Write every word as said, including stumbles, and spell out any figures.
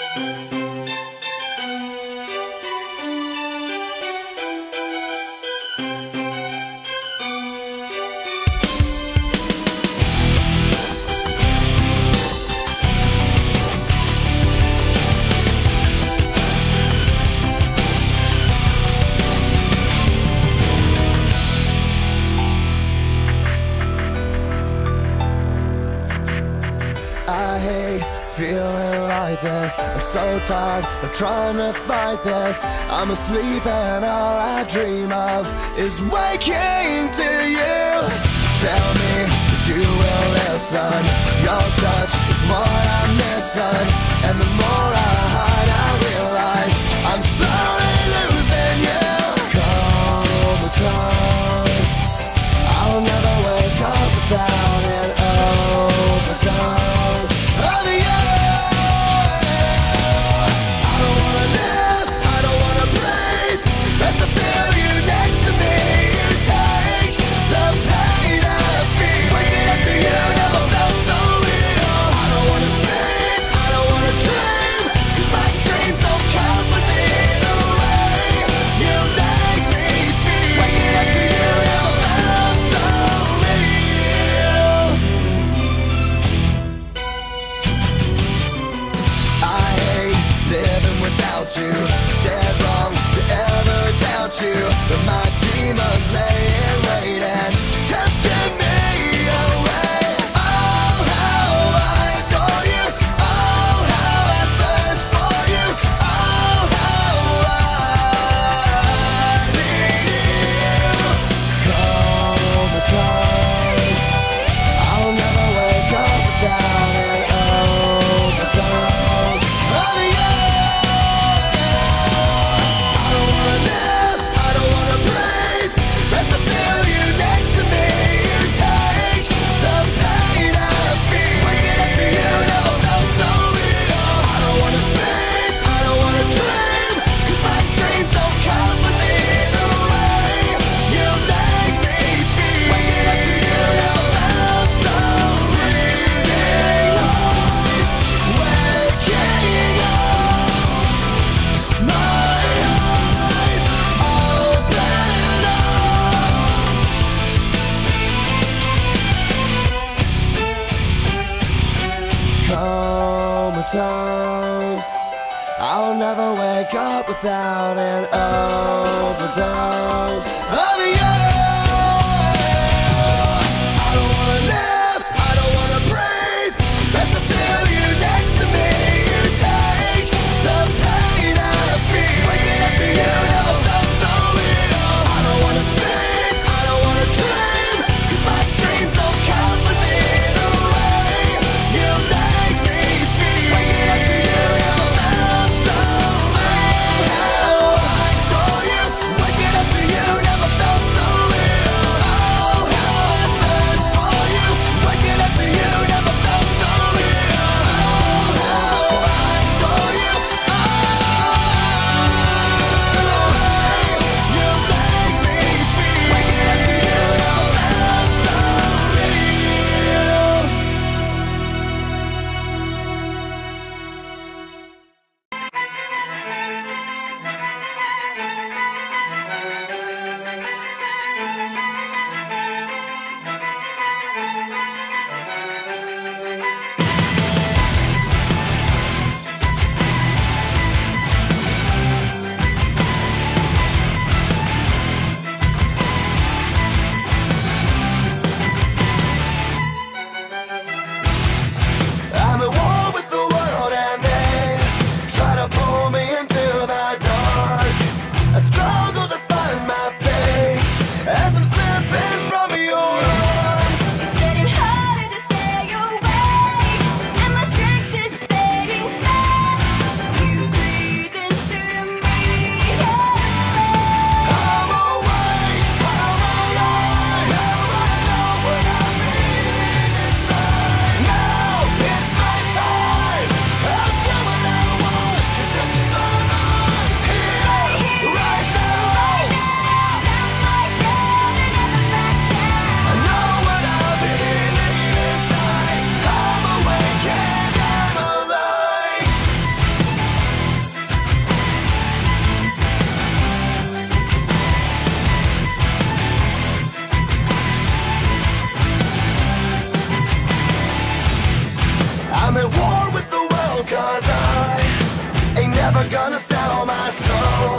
I hate feeling like this. I'm so tired of trying to fight this. I'm asleep and all I dream of is waking to you. Tell me that you will listen. Your touch is what I'm missing, and the more I hide, I realize I'm slowly losing you. Comatose, I'll never wake up without an overdose. You, dead wrong to ever doubt you, but my demons laying waiting, tempting me away. Oh, how I adore you, oh, how I thirst for you, oh, how I need you. Comatose, I'll never wake up without an overdose of you. Comatose, I'll never wake up without an overdose of you. I don't wanna live, I don't wanna breathe, just to feel you next to me. You take the pain I feel, waking up to you never felt so real. I don't wanna sleep, I don't wanna dream, 'cause my dreams don't comfort me the way you make me. So never gonna sell my soul.